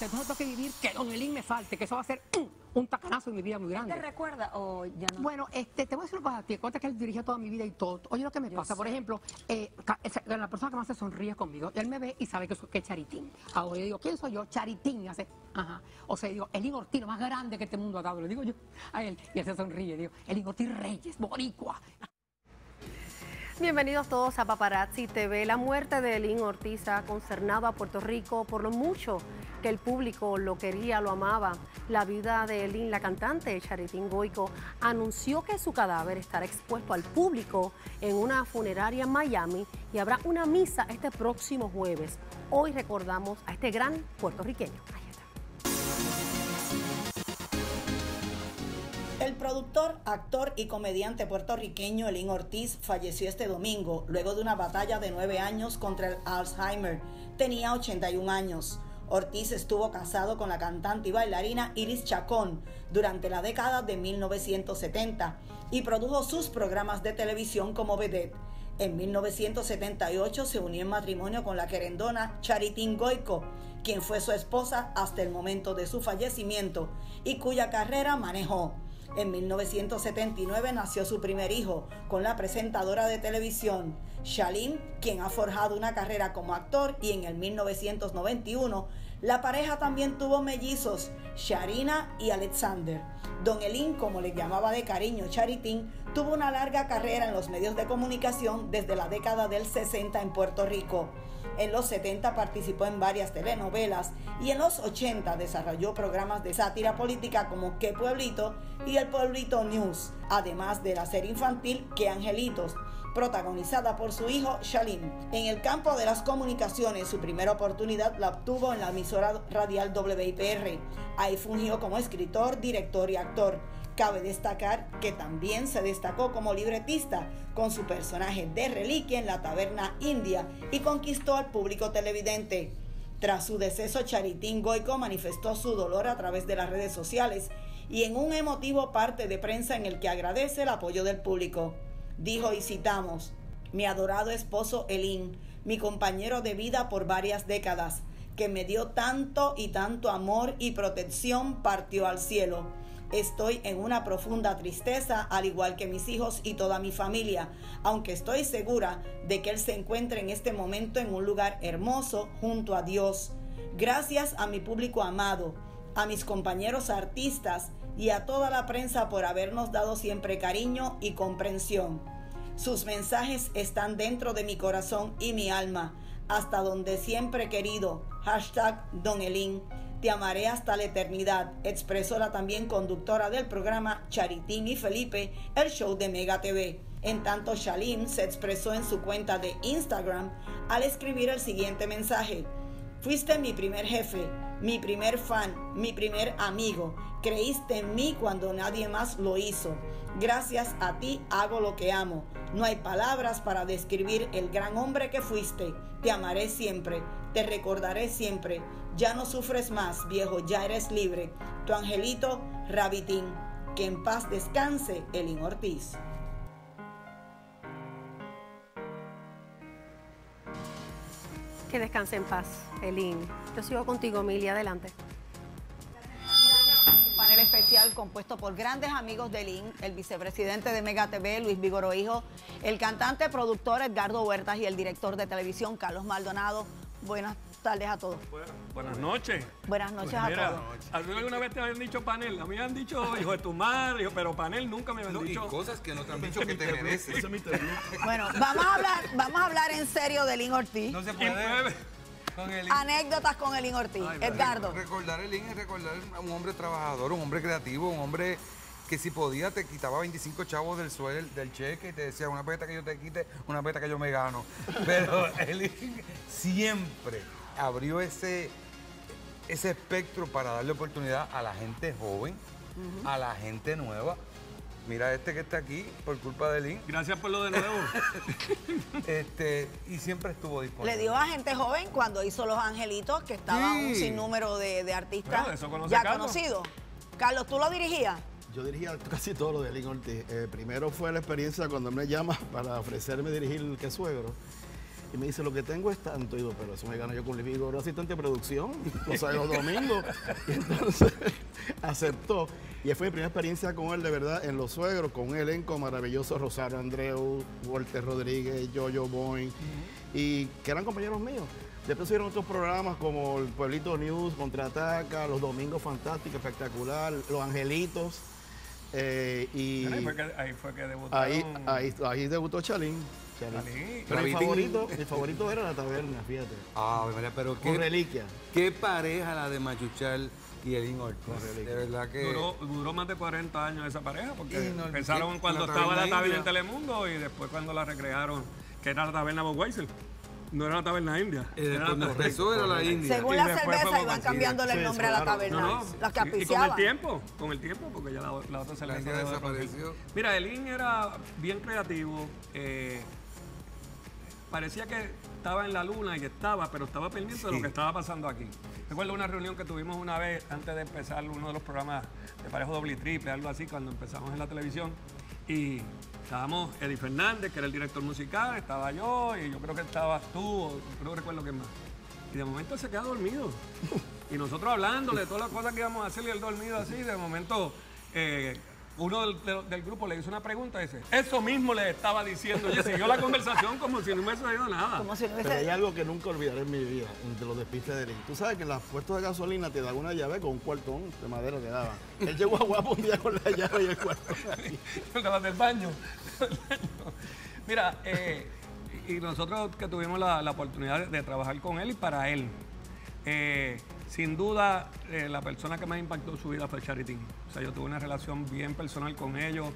entonces tengo que vivir que Don Elín me falte, que eso va a ser un tacanazo en mi vida muy grande. ¿Te recuerda o ya no? Bueno, te voy a decir una cosa, te cuenta que él dirigió toda mi vida y todo. Oye, lo que me pasa, por ejemplo, la persona que más se sonríe conmigo, él me ve y sabe que es Charitín. Ahora yo digo, ¿quién soy yo? Charitín. Y hace, ajá. O sea, digo, Elín Ortiz, lo más grande que este mundo ha dado. Le digo yo a él y él se sonríe. Digo, Elín Ortiz Reyes, boricua. Bienvenidos todos a Paparazzi TV. La muerte de Elín Ortiz ha consternado a Puerto Rico por lo mucho que el público lo quería, lo amaba. La viuda de Elín, la cantante Charitín Goico, anunció que su cadáver estará expuesto al público en una funeraria en Miami y habrá una misa este próximo jueves. Hoy recordamos a este gran puertorriqueño. El productor, actor y comediante puertorriqueño Elín Ortiz falleció este domingo luego de una batalla de 9 años contra el Alzheimer. Tenía 81 años. Ortiz estuvo casado con la cantante y bailarina Iris Chacón durante la década de 1970 y produjo sus programas de televisión como vedette. En 1978 se unió en matrimonio con la querendona Charitín Goico, quien fue su esposa hasta el momento de su fallecimiento y cuya carrera manejó. En 1979 nació su primer hijo con la presentadora de televisión Shalin, quien ha forjado una carrera como actor, y en el 1991 la pareja también tuvo mellizos, Sharina y Alexander. Don Elín, como le llamaba de cariño Charitín, tuvo una larga carrera en los medios de comunicación desde la década del 60 en Puerto Rico. En los 70 participó en varias telenovelas y en los 80 desarrolló programas de sátira política como ¿Qué Pueblito? Y El Pueblito News, además de la serie infantil ¿Qué Angelitos?, protagonizada por su hijo Shalin. En el campo de las comunicaciones, su primera oportunidad la obtuvo en la emisora radial WIPR. Ahí fungió como escritor, director y actor. Cabe destacar que también se destacó como libretista con su personaje de Reliquia en la Taberna India y conquistó al público televidente. Tras su deceso, Charitín Goico manifestó su dolor a través de las redes sociales y en un emotivo parte de prensa en el que agradece el apoyo del público. Dijo, y citamos: mi adorado esposo Elín, mi compañero de vida por varias décadas, que me dio tanto y tanto amor y protección, partió al cielo. Estoy en una profunda tristeza, al igual que mis hijos y toda mi familia, aunque estoy segura de que él se encuentra en este momento en un lugar hermoso junto a Dios. Gracias a mi público amado, a mis compañeros artistas y a toda la prensa por habernos dado siempre cariño y comprensión. Sus mensajes están dentro de mi corazón y mi alma, hasta donde siempre he querido. #Don Elín. Te amaré hasta la eternidad, expresó la también conductora del programa Charitín y Felipe, el show de Mega TV. En tanto, Shalin se expresó en su cuenta de Instagram al escribir el siguiente mensaje: fuiste mi primer jefe, mi primer fan, mi primer amigo. Creíste en mí cuando nadie más lo hizo. Gracias a ti hago lo que amo. No hay palabras para describir el gran hombre que fuiste. Te amaré siempre, te recordaré siempre. Ya no sufres más, viejo, ya eres libre. Tu angelito, Rabitín. Que en paz descanse, Elín Ortiz. Que descanse en paz, Elín. Yo sigo contigo, Emilia, adelante. Panel especial compuesto por grandes amigos de Elín, el vicepresidente de Mega TV, Luis Vigoró Hijo, el cantante, productor Edgardo Huertas y el director de televisión, Carlos Maldonado. Buenas tardes a todos. Buenas noches. Buenas noches Pues a mira, todos. ¿alguna vez te habían dicho panel? A mí me han dicho hijo de tu madre, pero panel nunca me habían dicho. Y cosas que no te han dicho que te mereces. Bueno, vamos a hablar en serio de Elín Ortiz. No se puede. Con Elín. Anécdotas con Elín Ortiz. Ay, Edgardo. Recordar a Elín es recordar a un hombre trabajador, un hombre creativo, un hombre que si podía te quitaba 25 chavos del sueldo, del cheque, y te decía una peta que yo te quite, una peta que yo me gano. Pero Elín siempre abrió ese espectro para darle oportunidad a la gente joven, a la gente nueva. Mira este que está aquí por culpa de Elín. Gracias por lo de nuevo. Y siempre estuvo disponible. Le dio a gente joven cuando hizo Los Angelitos, que estaba Sí. un sinnúmero de artistas Bueno, eso conoce ya Carlos. conocidos. Carlos, ¿tú lo dirigías? Yo dirigía casi todo lo de Elín Ortiz. Primero fue la experiencia cuando me llama para ofrecerme dirigir Que Suegro. Y me dice, lo que tengo es tanto. Y digo, pero eso me gano yo con Luis Vigoró, asistente de producción, los sábados y los domingos. Y entonces aceptó. Y fue mi primera experiencia con él, de verdad, en Los Suegros, con un elenco maravilloso, Rosario Andreu, Walter Rodríguez, Yoyo Boy, y que eran compañeros míos. Después hicieron otros programas como el Pueblito News, Contraataca, Los Domingos Fantásticos, Espectacular, Los Angelitos. Y ahí fue que debutaron. Ahí debutó Chalín. Chalín. Pero mi favorito era La Taberna, fíjate. Ah, María, pero Con Reliquia. qué pareja la de Machuchal y Elín Ortiz. De verdad que... Duró más de 40 años esa pareja, porque Y no, empezaron cuando la estaba la taberna taberna india. en Telemundo y después cuando la recrearon, que era la taberna Budweiser. No era la taberna india. Cuando empezó era la India. Según Y la después cerveza fue iban Bobachilla. cambiándole el Sí, nombre a la claro. taberna. No, Las que y con el auspiciaban. tiempo, porque ya la otra cerveza India dejó de desapareció. producir. Mira, Elín era bien creativo. Parecía que estaba en la luna y pero estaba pendiente de lo que estaba pasando aquí. Recuerdo una reunión que tuvimos una vez antes de empezar uno de los programas de Parejo Doble y Triple, algo así, cuando empezamos en la televisión. Y estábamos Eddie Fernández, que era el director musical, estaba yo, y yo creo que estabas tú, no recuerdo quién más. Y de momento él se queda dormido. Y nosotros hablándole de todas las cosas que íbamos a hacer y él dormido así, de momento uno del grupo le hizo una pregunta y dice, eso mismo le estaba diciendo. Y siguió la conversación como si no hubiese oído nada. Como si no Pero hay hubiese... algo que nunca olvidaré en mi vida, entre los despistes de Elín. Tú sabes que en los puestos de gasolina te dan una llave con un cuartón de madera que daban. Él llegó a Guapo un día con la llave y el cuartón. El de las del baño. Mira, y nosotros que tuvimos la oportunidad de trabajar con él y para él, sin duda la persona que más impactó su vida fue Charitín. O sea, yo tuve una relación bien personal con ellos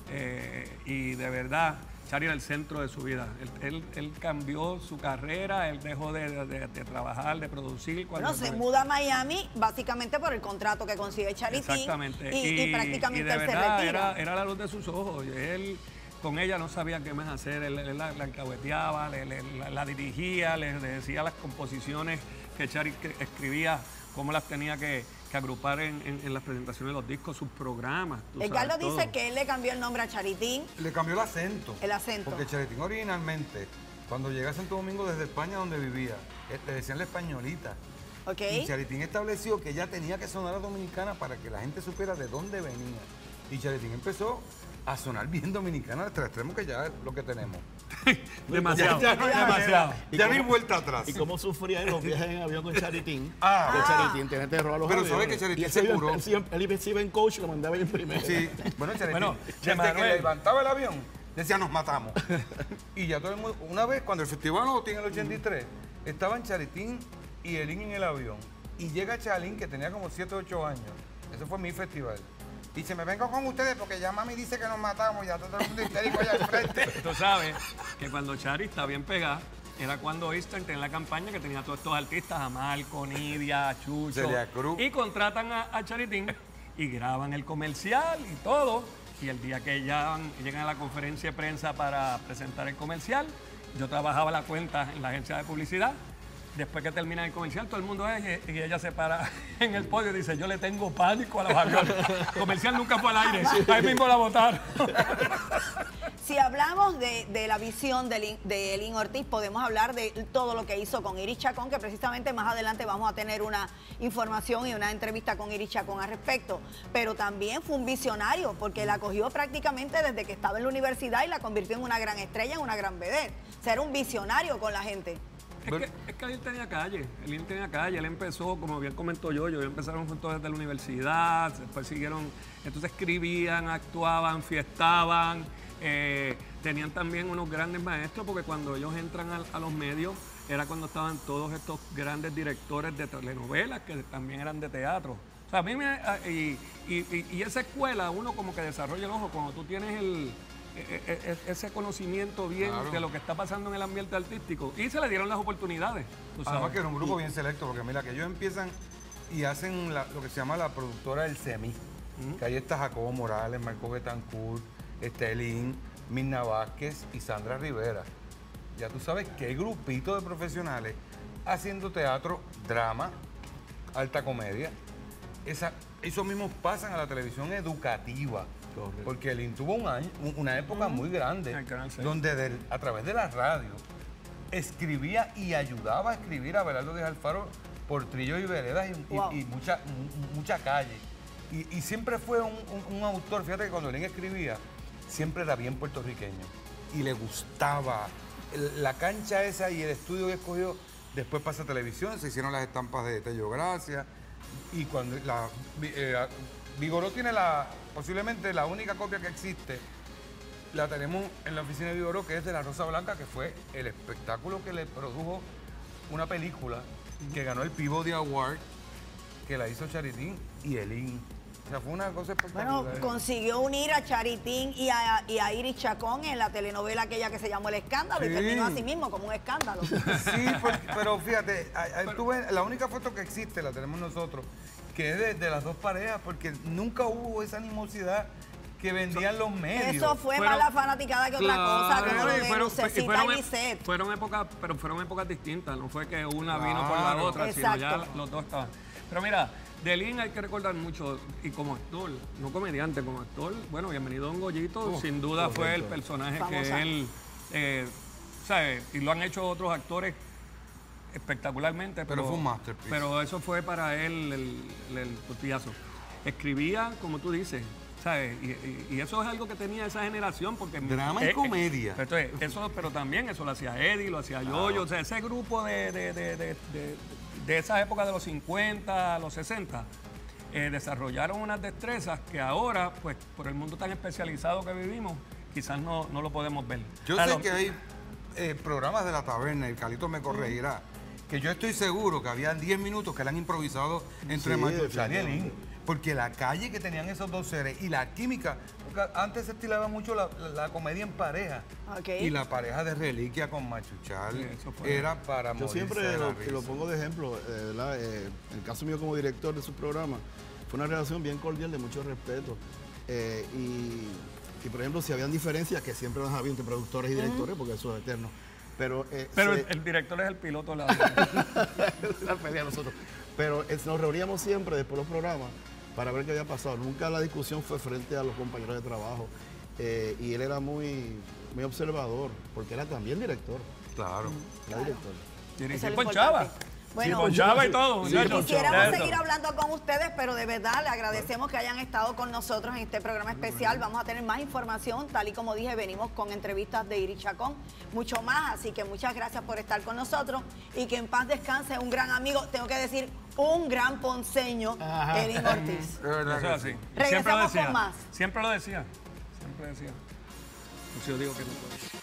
y de verdad, Chari era el centro de su vida. Él cambió su carrera, él dejó de trabajar, de producir. Bueno, se muda a Miami básicamente por el contrato que consigue Charitín. Exactamente. Y prácticamente de él se verdad, retira. era la luz de sus ojos. Él con ella no sabía qué más hacer. Él la alcahueteaba, la dirigía, le decía las composiciones que Chari escribía, cómo las tenía que agrupar en las presentaciones de los discos, sus programas. Edgardo dice que él le cambió el nombre a Charitín. Le cambió el acento. El acento. Porque Charitín originalmente, cuando llega a Santo Domingo desde España donde vivía, le decían la españolita. ¿Ok? Y Charitín estableció que ella tenía que sonar a dominicana para que la gente supiera de dónde venía. Y Charitín empezó a sonar bien dominicana hasta el extremo que ya es lo que tenemos. Demasiado. Ya no hay demasiado. Ya no hay vuelta atrás. ¿Y cómo sufría en los viajes en avión con Charitín? Que Ah. Charitín tenía terror a los Pero aviones. ¿sabes que Charitín Y él se iba- curó? Él se iba en coach, lo mandaba en primero. Sí, bueno, Charitín, Bueno, desde Manuel. que levantaba el avión, decía, nos matamos. Y ya todo el mundo, una vez, cuando el Festival Loto en el 83, estaban Charitín y Elín en el avión. Y llega Chalín, que tenía como 7 o 8 años. Ese fue mi festival. Dice, me vengo con ustedes porque ya mami dice que nos matamos, ya todo el mundo histérico allá al frente. Tú sabes que cuando Chari está bien pegada, era cuando Eastern tenía la campaña que tenía todos estos artistas, a Marco, Nidia, Chucho. Celia Cruz. Y contratan a Charitín y graban el comercial y todo. Y el día que llegan a la conferencia de prensa para presentar el comercial, yo trabajaba la cuenta en la agencia de publicidad. Después que termina el comercial, todo el mundo es y ella se para en el podio y dice, yo le tengo pánico a los aviones. El comercial nunca fue al aire, ahí mismo la botaron. Si hablamos de la visión de Elín Ortiz, podemos hablar de todo lo que hizo con Iris Chacón, que precisamente más adelante vamos a tener una información y una entrevista con Iris Chacón al respecto. Pero también fue un visionario, porque la cogió prácticamente desde que estaba en la universidad y la convirtió en una gran estrella, en una gran vedette. O sea, era un visionario con la gente. Es que él tenía calle, él empezó, como bien comentó yo empezaron juntos desde la universidad, después siguieron, entonces escribían, actuaban, fiestaban, tenían también unos grandes maestros, porque cuando ellos entran a los medios, era cuando estaban todos estos grandes directores de telenovelas, que también eran de teatro. O sea, a mí y esa escuela, uno como que desarrolla el ojo, cuando tú tienes ese conocimiento bien de lo que está pasando en el ambiente artístico, y se le dieron las oportunidades. Tú sabes. Además que era un grupo bien selecto, porque mira, que ellos empiezan y hacen lo que se llama la productora del SEMI, que ahí está Jacobo Morales, Marco Betancourt, Elín, Mirna Vázquez y Sandra Rivera. Ya tú sabes que hay grupito de profesionales haciendo teatro, drama, alta comedia. Esos mismos pasan a la televisión educativa. Correcto. Porque Elín tuvo una época muy grande, donde a través de la radio escribía y ayudaba a escribir a Abelardo Díaz Alfaro por Trillos y Veredas y mucha calle. Y siempre fue un autor, fíjate que cuando Elín escribía, siempre era bien puertorriqueño. Y le gustaba la cancha esa y el estudio que escogió. Después pasa a televisión, se hicieron las estampas de Tello Gracia. Y cuando Vigoró tiene posiblemente la única copia que existe, la tenemos en la oficina de Vigoró, que es de La Rosa Blanca, que fue el espectáculo que le produjo una película que ganó el Peabody Award, que la hizo Charitín y Elín. O sea, fue una cosa espectacular. Bueno, consiguió unir a Charitín y a Iris Chacón en la telenovela aquella que se llamó El Escándalo, y terminó así mismo como un escándalo. Sí, pero fíjate, la única foto que existe, la tenemos nosotros, que es de las dos parejas, porque nunca hubo esa animosidad que vendían los medios. Eso fue más la fanaticada que otra cosa, como lo de Lucecita y Lisette. Fueron épocas distintas, no fue que una vino por la otra, exacto, sino ya los dos estaban. Pero mira, de Elín hay que recordar mucho, y como actor, no comediante, como actor, bueno, Bienvenido Don Goyito, sin duda fue el personaje que él, ¿sabes? Y lo han hecho otros actores espectacularmente. Pero fue un masterpiece. Pero eso fue para él el tortillazo. Escribía, como tú dices, ¿sabes? Y eso es algo que tenía esa generación, porque... Drama y comedia. Pero también eso lo hacía Eddie, lo hacía Yoyo, o sea, ese grupo de esa época de los 50, los 60, desarrollaron unas destrezas que ahora, pues, por el mundo tan especializado que vivimos, quizás no lo podemos ver. Yo sé que hay programas de La Taberna, y Carlitos me corregirá, que yo estoy seguro que habían 10 minutos que eran improvisados entre Machuchal y Elín. Porque la calle que tenían esos dos seres y la química, porque antes se estilaba mucho la comedia en pareja. Okay. Y la pareja de Reliquia con Machuchal era para Yo siempre lo pongo de ejemplo, ¿verdad? En el caso mío como director de su programa, fue una relación bien cordial, de mucho respeto. Y por ejemplo, si habían diferencias, que siempre las había entre productores y directores, porque eso es eterno. Pero el director es el piloto de la pelea nosotros. Pero nos reuníamos siempre después de los programas para ver qué había pasado. Nunca la discusión fue frente a los compañeros de trabajo. Y él era muy observador, porque era también director. Claro. Era director. Dirigir con Chava. Bueno, con Chava y todo. Quisiéramos seguir hablando con ustedes, pero de verdad le agradecemos que hayan estado con nosotros en este programa especial. Vamos a tener más información, tal y como dije, venimos con entrevistas de Iris Chacón, mucho más, así que muchas gracias por estar con nosotros y que en paz descanse un gran amigo, tengo que decir, un gran ponceño, Elín Ortiz. Regresamos con más. Siempre lo decía. Pues yo digo que no puedo.